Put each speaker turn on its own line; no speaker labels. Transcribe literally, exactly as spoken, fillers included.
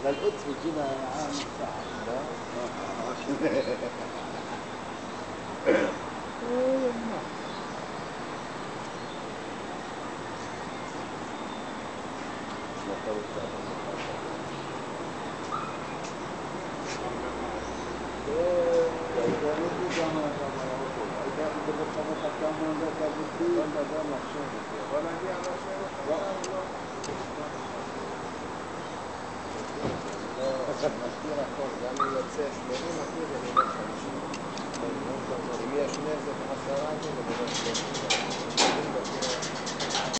القدس بتجينا عام ساعة لا אם יש נזק עשרה, זה לא